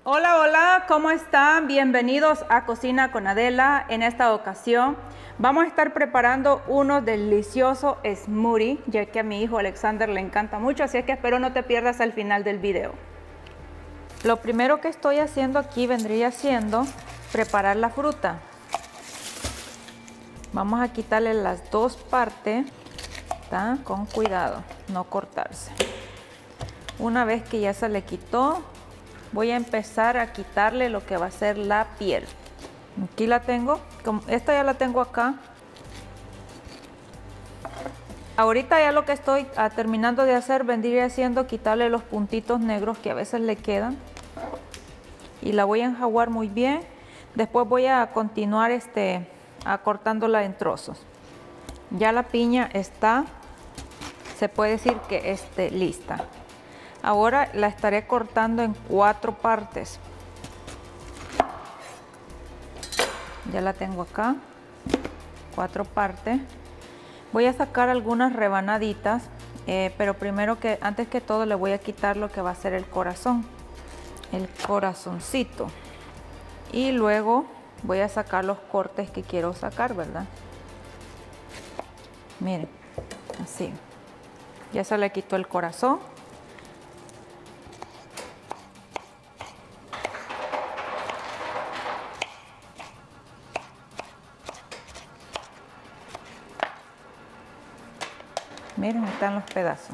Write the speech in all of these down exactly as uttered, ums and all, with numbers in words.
Hola, hola, ¿cómo están? Bienvenidos a Cocina con Adela. En esta ocasión vamos a estar preparando unos deliciosos smoothie, ya que a mi hijo Alexander le encanta mucho, así es que espero no te pierdas al final del video. Lo primero que estoy haciendo aquí vendría siendo preparar la fruta. Vamos a quitarle las dos partes, ¿tá? Con cuidado, no cortarse. Una vez que ya se le quitó, voy a empezar a quitarle lo que va a ser la piel. Aquí la tengo, esta ya la tengo acá. Ahorita ya lo que estoy ah, terminando de hacer vendría siendo quitarle los puntitos negros que a veces le quedan. Y la voy a enjaguar muy bien. Después voy a continuar este, a cortándola en trozos. Ya la piña está, se puede decir que esté lista. Ahora la estaré cortando en cuatro partes. Ya la tengo acá, cuatro partes. Voy a sacar algunas rebanaditas, eh, pero primero que, antes que todo le voy a quitar lo que va a ser el corazón, el corazoncito. Y luego voy a sacar los cortes que quiero sacar, ¿verdad? Miren, así. Ya se le quitó el corazón. Miren, están los pedazos.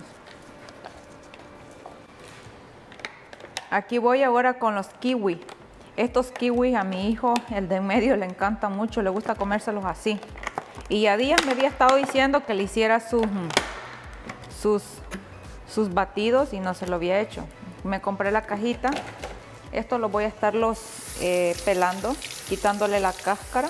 Aquí voy ahora con los kiwis. Estos kiwis a mi hijo, el de en medio, le encantan mucho, le gusta comérselos así. Y ya días me había estado diciendo que le hiciera sus, sus, sus batidos y no se lo había hecho. Me compré la cajita. Esto lo voy a estarlos eh, pelando, quitándole la cáscara.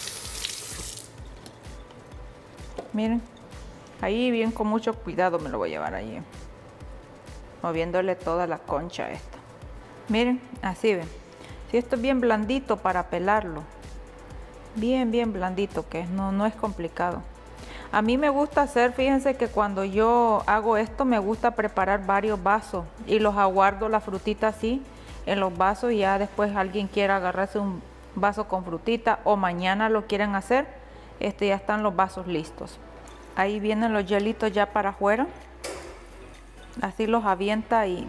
Miren. Ahí bien con mucho cuidado me lo voy a llevar allí, moviéndole toda la concha esta. Miren, así ven. Si esto es bien blandito para pelarlo, bien bien blandito, que no, no es complicado. A mí me gusta hacer, fíjense que cuando yo hago esto me gusta preparar varios vasos y los aguardo la frutita así en los vasos y ya después alguien quiera agarrarse un vaso con frutita o mañana lo quieren hacer, este ya están los vasos listos. Ahí vienen los hielitos ya para afuera. Así los avienta y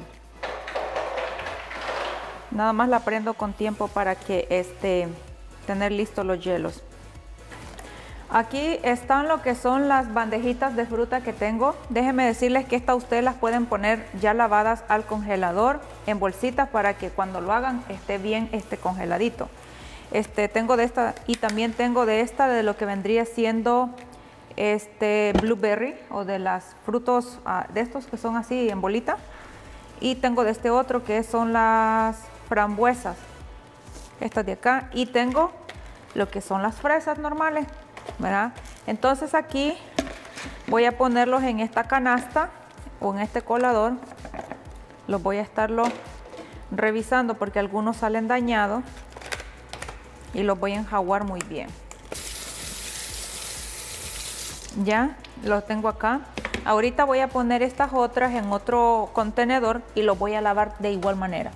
nada más la prendo con tiempo para que este, tener listos los hielos. Aquí están lo que son las bandejitas de fruta que tengo. Déjenme decirles que estas ustedes las pueden poner ya lavadas al congelador en bolsitas para que cuando lo hagan esté bien este congeladito. Este, tengo de esta y también tengo de esta de lo que vendría siendo este blueberry o de los frutos uh, de estos que son así en bolita, y tengo de este otro que son las frambuesas, estas de acá, y tengo lo que son las fresas normales, ¿verdad? Entonces aquí voy a ponerlos en esta canasta o en este colador. Los voy a estarlo revisando porque algunos salen dañados y los voy a enjaguar muy bien. Ya los tengo acá. Ahorita voy a poner estas otras en otro contenedor y los voy a lavar de igual manera.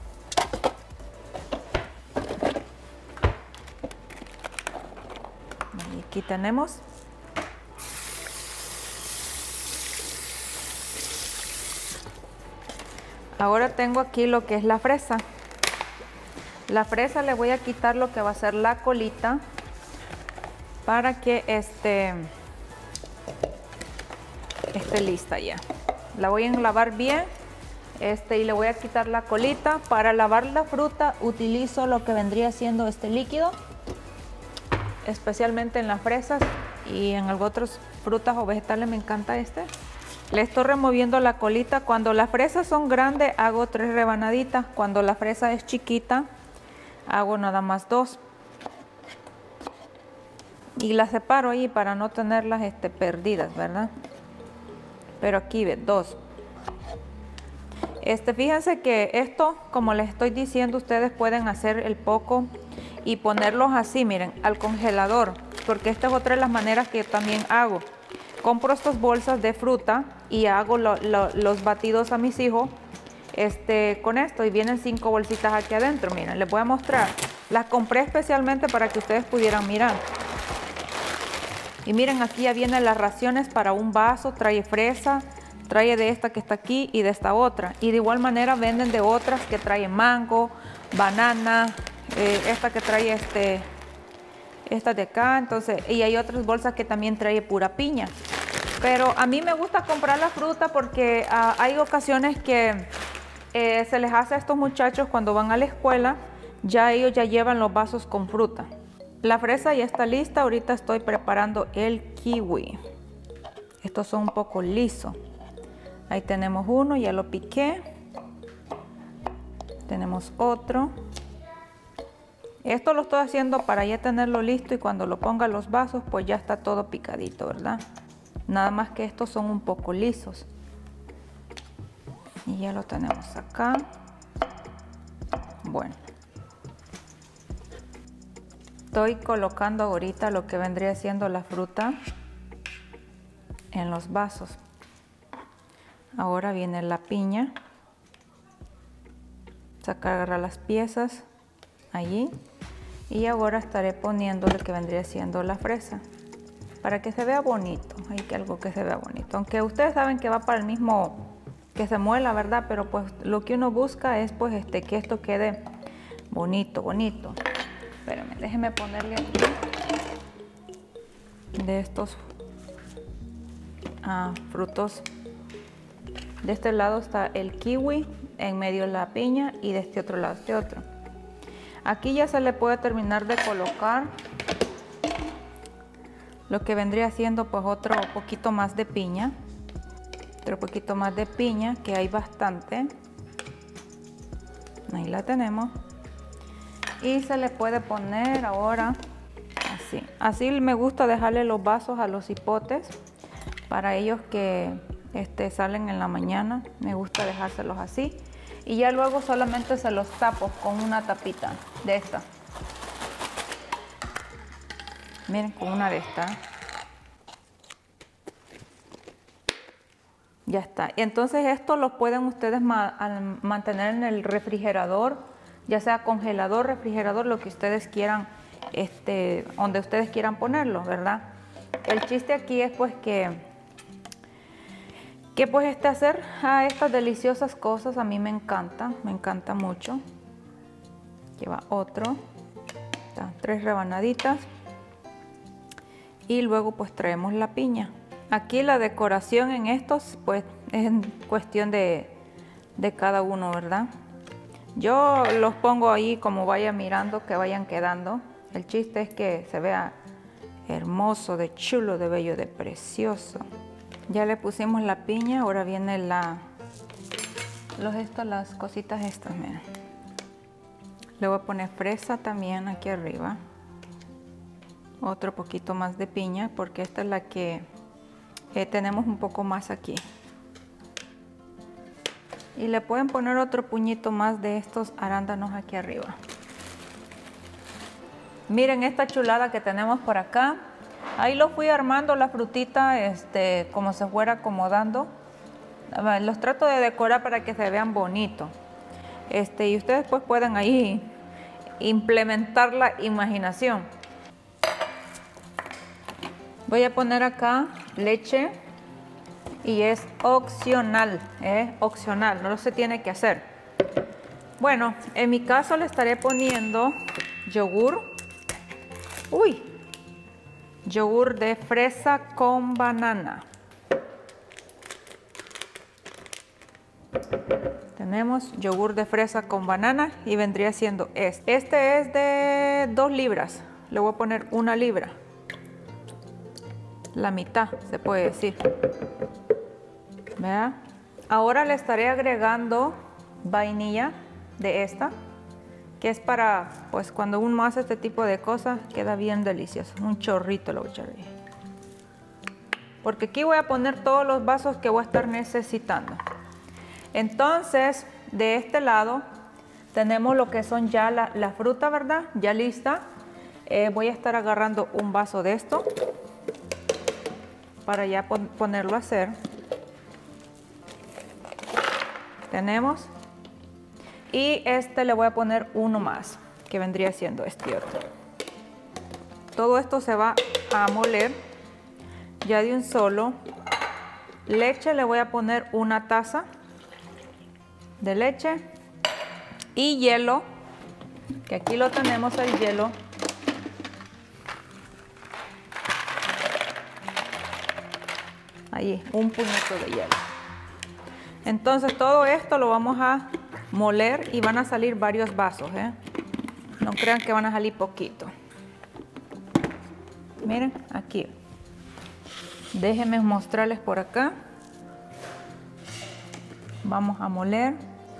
Y aquí tenemos. Ahora tengo aquí lo que es la fresa. La fresa le voy a quitar lo que va a ser la colita para que este... esté lista ya. La voy a lavar bien este, y le voy a quitar la colita. Para lavar la fruta utilizo lo que vendría siendo este líquido, especialmente en las fresas y en otras frutas o vegetales me encanta este. Le estoy removiendo la colita. Cuando las fresas son grandes hago tres rebanaditas, cuando la fresa es chiquita hago nada más dos y las separo ahí para no tenerlas este, perdidas, ¿verdad? Pero aquí ve, dos. Este, fíjense que esto, como les estoy diciendo, ustedes pueden hacer el poco y ponerlos así, miren, al congelador, porque esta es otra de las maneras que yo también hago. Compro estas bolsas de fruta y hago lo, lo, los batidos a mis hijos este, con esto y vienen cinco bolsitas aquí adentro. Miren, les voy a mostrar. Las compré especialmente para que ustedes pudieran mirar. Y miren, aquí ya vienen las raciones para un vaso, trae fresa, trae de esta que está aquí y de esta otra. Y de igual manera venden de otras que trae mango, banana, eh, esta que trae este, esta de acá. Entonces, y hay otras bolsas que también trae pura piña. Pero a mí me gusta comprar la fruta porque uh, hay ocasiones que eh, se les hace a estos muchachos cuando van a la escuela, ya ellos ya llevan los vasos con fruta. La fresa ya está lista, ahorita estoy preparando el kiwi. Estos son un poco lisos. Ahí tenemos uno, ya lo piqué. Tenemos otro. Esto lo estoy haciendo para ya tenerlo listo y cuando lo ponga en los vasos pues ya está todo picadito, ¿verdad? Nada más que estos son un poco lisos. Y ya lo tenemos acá. Bueno. Estoy colocando ahorita lo que vendría siendo la fruta en los vasos. Ahora viene la piña. Sacar las piezas allí. Y ahora estaré poniendo lo que vendría siendo la fresa. Para que se vea bonito. Hay que algo que se vea bonito. Aunque ustedes saben que va para el mismo, que se muela, ¿verdad? Pero pues lo que uno busca es pues este, que esto quede bonito, bonito. Espérenme, déjenme ponerle aquí de estos ah, frutos. De este lado está el kiwi, en medio la piña y de este otro lado este otro. Aquí ya se le puede terminar de colocar lo que vendría siendo pues otro poquito más de piña. Otro poquito más de piña, que hay bastante. Ahí la tenemos. Y se le puede poner ahora así. Así me gusta dejarle los vasos a los hipotes. Para ellos que este, salen en la mañana, me gusta dejárselos así. Y ya luego solamente se los tapo con una tapita de esta. Miren, con una de estas. Ya está. Y entonces esto lo pueden ustedes ma mantener en el refrigerador, ya sea congelador, refrigerador, lo que ustedes quieran, este, donde ustedes quieran ponerlo, ¿verdad? El chiste aquí es pues que, que pues este hacer a estas deliciosas cosas a mí me encanta, me encanta mucho. Lleva otro, está, tres rebanaditas y luego pues traemos la piña. Aquí la decoración en estos pues es en cuestión de, de cada uno, ¿verdad? Yo los pongo ahí como vaya mirando, que vayan quedando. El chiste es que se vea hermoso, de chulo, de bello, de precioso. Ya le pusimos la piña, ahora viene la, los estos, las cositas estas, miren. Le voy a poner fresa también aquí arriba. Otro poquito más de piña, porque esta es la que eh, tenemos un poco más aquí. Y le pueden poner otro puñito más de estos arándanos aquí arriba. Miren esta chulada que tenemos por acá. Ahí lo fui armando la frutita este, como se fuera acomodando. Los trato de decorar para que se vean bonitos. Este, y ustedes pues pueden ahí implementar la imaginación. Voy a poner acá leche. Y es opcional, es opcional, no se tiene que hacer. Bueno, en mi caso le estaré poniendo yogur. Uy, yogur de fresa con banana. Tenemos yogur de fresa con banana y vendría siendo este. Este es de dos libras, le voy a poner una libra. La mitad, se puede decir. ¿Vea? Ahora le estaré agregando vainilla de esta, que es para, pues cuando uno hace este tipo de cosas, queda bien delicioso. Un chorrito lo voy a echar ahí. Porque aquí voy a poner todos los vasos que voy a estar necesitando. Entonces, de este lado, tenemos lo que son ya la, la fruta, ¿verdad? Ya lista. Eh, voy a estar agarrando un vaso de esto para ya pon ponerlo a hacer. Tenemos Y este le voy a poner uno más, que vendría siendo este otro. Todo esto se va a moler ya de un solo. Leche le voy a poner una taza de leche. Y hielo, que aquí lo tenemos el hielo. Ahí, un puñito de hielo. Entonces todo esto lo vamos a moler y van a salir varios vasos, ¿eh? No crean que van a salir poquito. Miren, aquí. Déjenme mostrarles por acá. Vamos a moler.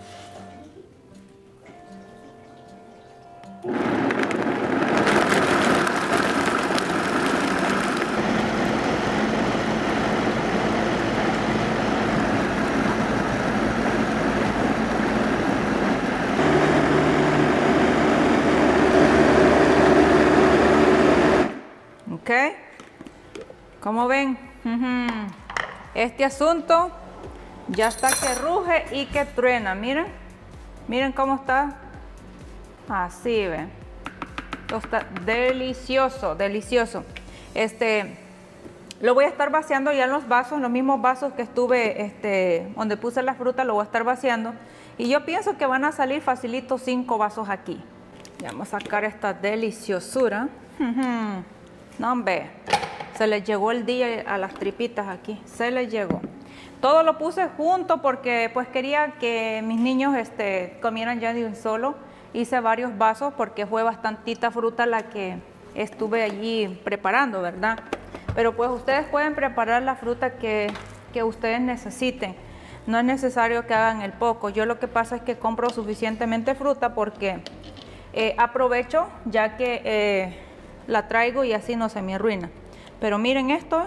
Ok, como ven, este asunto ya está que ruge y que truena. Miren, miren cómo está. Así ven. Esto está delicioso, delicioso. Este, lo voy a estar vaciando ya en los vasos, los mismos vasos que estuve, este, donde puse la fruta, lo voy a estar vaciando. Y yo pienso que van a salir facilito cinco vasos aquí. Ya vamos a sacar esta deliciosura. No, hombre, se les llegó el día a las tripitas aquí, se les llegó. Todo lo puse junto porque pues quería que mis niños este, comieran ya de un solo. Hice varios vasos porque fue bastantita fruta la que estuve allí preparando, ¿verdad? Pero pues ustedes pueden preparar la fruta que, que ustedes necesiten. No es necesario que hagan el poco. Yo lo que pasa es que compro suficientemente fruta porque eh, aprovecho ya que... Eh, la traigo y así no se me arruina. Pero miren esto,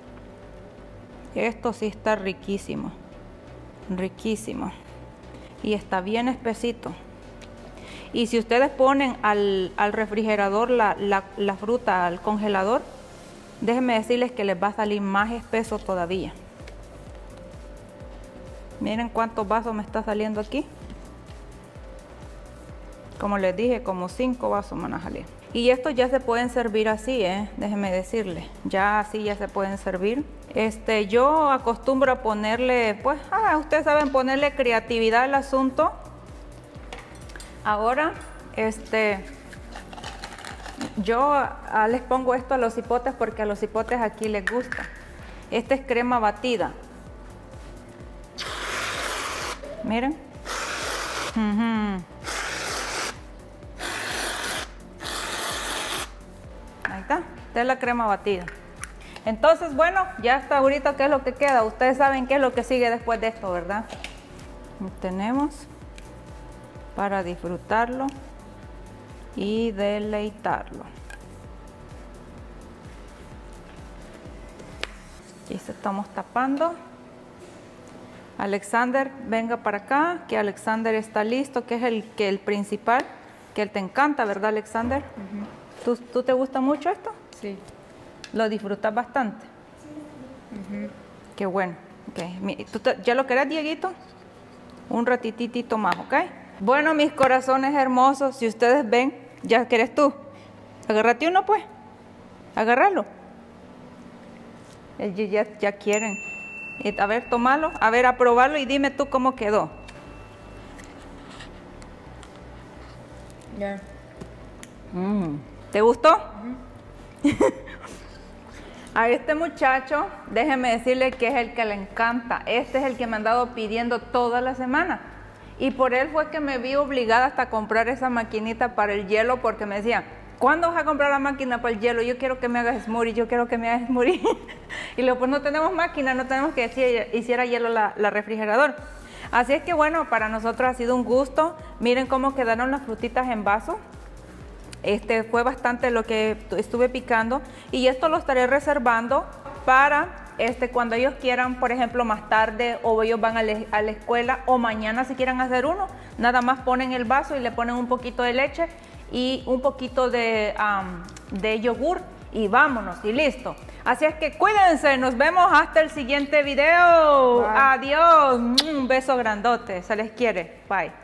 esto sí está riquísimo, riquísimo y está bien espesito. Y si ustedes ponen al, al refrigerador la, la, la fruta, al congelador, déjenme decirles que les va a salir más espeso todavía. Miren cuántos vasos me está saliendo aquí. Como les dije, como cinco vasos van a salir. Y estos ya se pueden servir así, ¿eh? Déjenme decirles, ya así ya se pueden servir. Este, yo acostumbro a ponerle, pues, ah, ustedes saben, ponerle creatividad al asunto. Ahora, este, yo ah, les pongo esto a los hipotes porque a los hipotes aquí les gusta. Esta es crema batida. Miren. Uh-huh. Ahí está, esta es la crema batida. Entonces, bueno, ya hasta ahorita, ¿qué es lo que queda? Ustedes saben qué es lo que sigue después de esto, ¿verdad? Lo tenemos para disfrutarlo y deleitarlo. Y se estamos tapando. Alexander, venga para acá, que Alexander está listo, que es el, que el principal, que él te encanta, ¿verdad, Alexander? Uh-huh. ¿Tú, ¿Tú te gusta mucho esto? Sí. ¿Lo disfrutas bastante? Sí. Uh-huh. Qué bueno. Okay. ¿Tú te, ¿Ya lo querés, Dieguito? Un ratitito más, ¿ok? Bueno, mis corazones hermosos, si ustedes ven, ¿ya querés tú? Agárrate uno, pues. Agárralo. Ellos ya, ya quieren. A ver, tómalo, a ver, a probarlo y dime tú cómo quedó. Ya. Mm. ¿Te gustó? Uh-huh. A este muchacho, déjenme decirle que es el que le encanta. Este es el que me ha andado pidiendo toda la semana. Y por él fue que me vi obligada hasta a comprar esa maquinita para el hielo, porque me decía, ¿cuándo vas a comprar la máquina para el hielo? Yo quiero que me hagas smoothie, yo quiero que me hagas smoothie. Y luego, pues no tenemos máquina, no tenemos que decir, hiciera hielo la, la refrigerador. Así es que bueno, para nosotros ha sido un gusto. Miren cómo quedaron las frutitas en vaso. Este fue bastante lo que estuve picando. Y esto lo estaré reservando para este, cuando ellos quieran, por ejemplo, más tarde, o ellos van a, le, a la escuela, o mañana si quieren hacer uno. Nada más ponen el vaso y le ponen un poquito de leche y un poquito de, um, de yogur y vámonos y listo. Así es que cuídense, nos vemos hasta el siguiente video. Bye. Adiós, un beso grandote, se les quiere, bye.